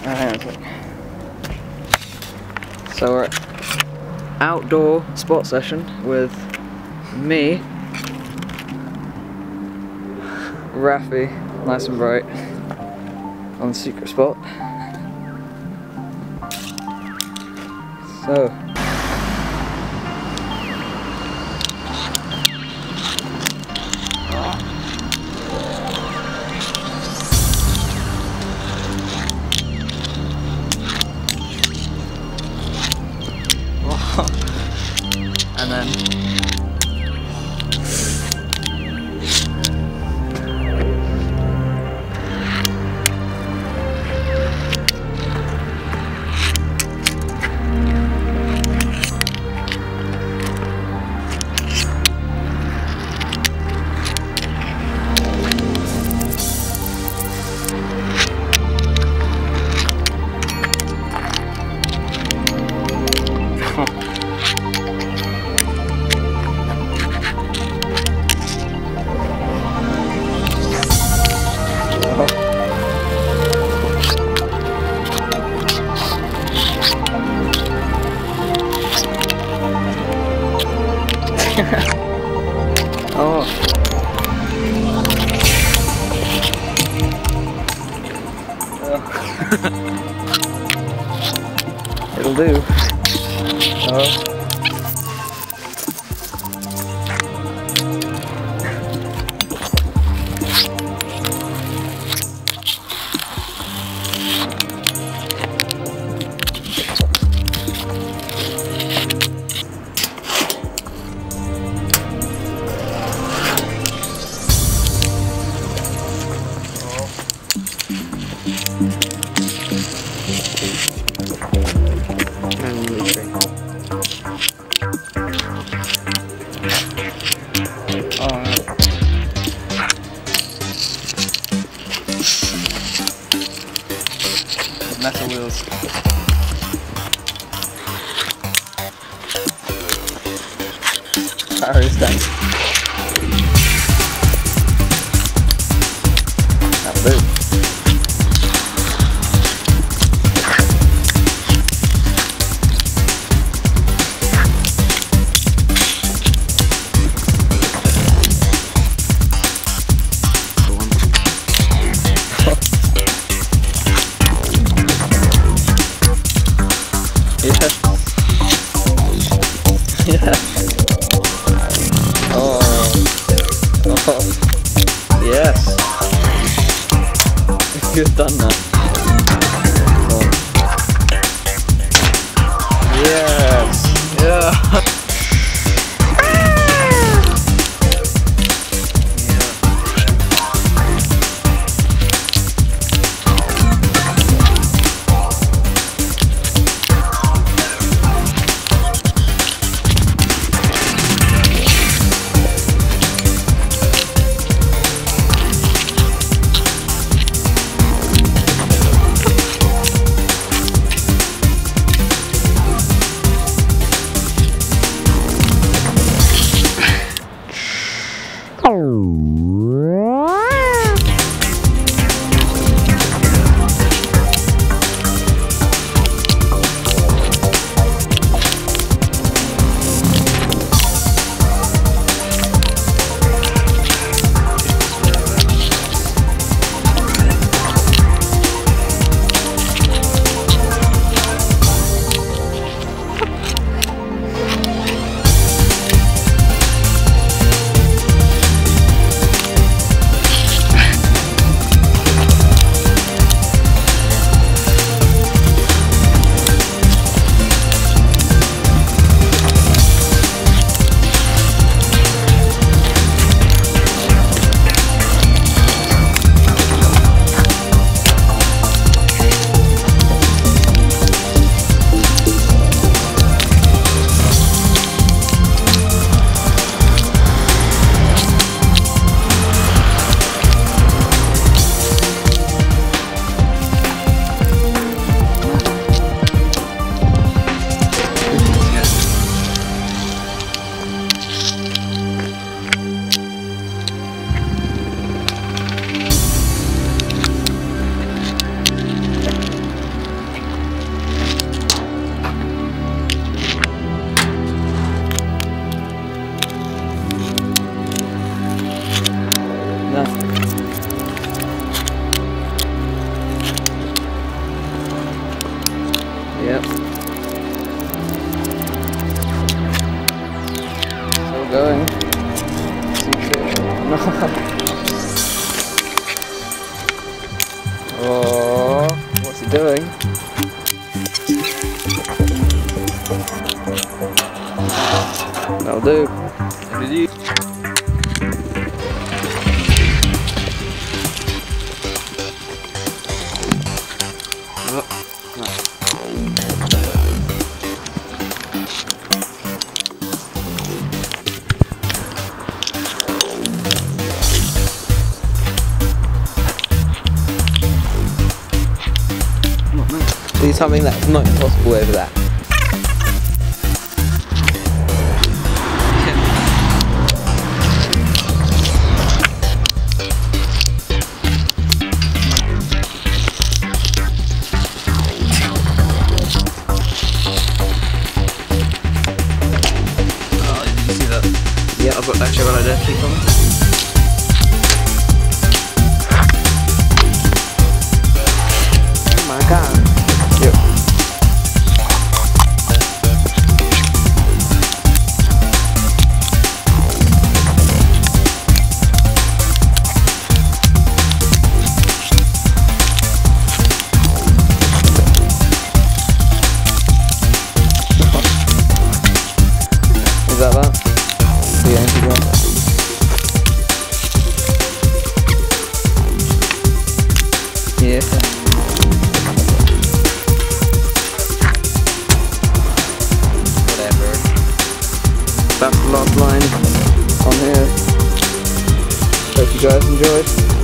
So we're at outdoor spot session with me, Rafi, nice and bright, on the secret spot. So and then oh. It'll do. Oh. Metal wheels. Paris dance. That'll do. Yeah. Oh. Oh. Yes. Good done that. Oh. Yes. Yeah. Oh, what's it doing? That'll do. Do something that's not impossible over that. Oh, did you see that? Yeah, I've got that show idea. Keep on. Oh my god. Yep. Is that that? The empty one. Yeah. Whatever. That's the last line on here. Hope you guys enjoyed.